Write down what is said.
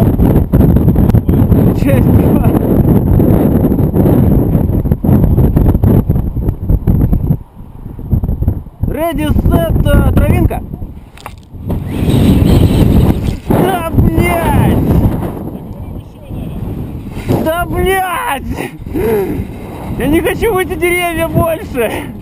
Часть 2. Ready, set, травинка. Да, блядь! Да, блядь! Я не хочу в эти деревья больше!